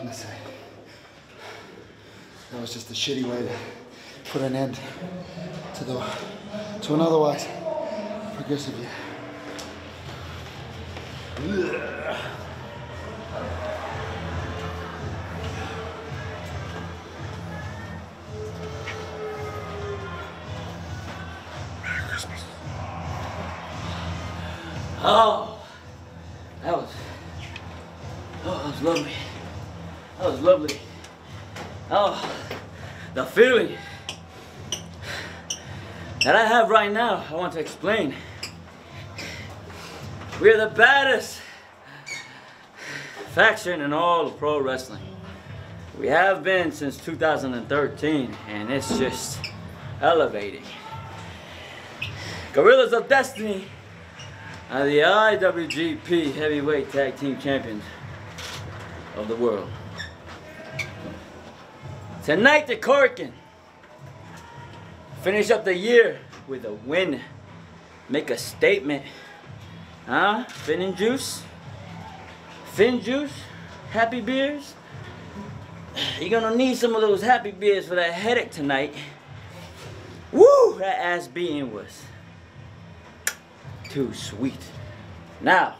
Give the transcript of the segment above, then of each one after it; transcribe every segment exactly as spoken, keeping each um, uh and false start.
Listen, that was just a shitty way to put an end to the to an otherwise progressive year. Merry Christmas. Oh, that was, oh, that was lovely. That was lovely. Oh, the feeling that I have right now, I want to explain. We are the baddest faction in all of pro wrestling. We have been since two thousand thirteen, and it's just elevating. Gorillas of Destiny are the I W G P Heavyweight Tag Team Champions of the world. Tonight, the Corkin finish up the year with a win. Make a statement. Huh? Fin and Juice? Fin Juice? Happy beers? You're gonna need some of those happy beers for that headache tonight. Woo! That ass beating was too sweet. Now,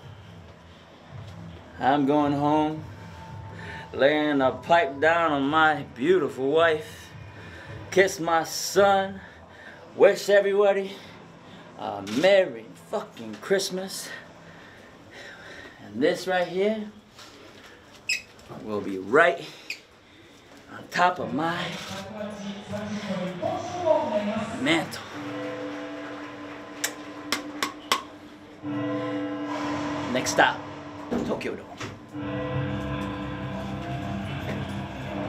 I'm going home, laying a pipe down on my beautiful wife, kiss my son, wish everybody a Merry fucking Christmas. And this right here will be right on top of my mantle. Next stop, Tokyo Dome.